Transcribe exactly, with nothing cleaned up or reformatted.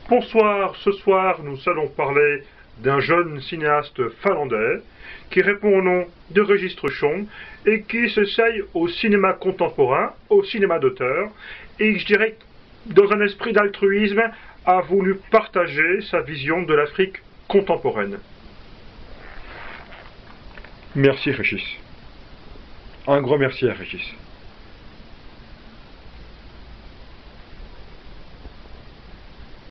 Bonsoir, ce soir nous allons parler d'un jeune cinéaste finlandais qui répond au nom de Régis Truchon et qui s'essaye au cinéma contemporain, au cinéma d'auteur, et je dirais dans un esprit d'altruisme a voulu partager sa vision de l'Afrique contemporaine. Merci Régis. Un grand merci à Régis.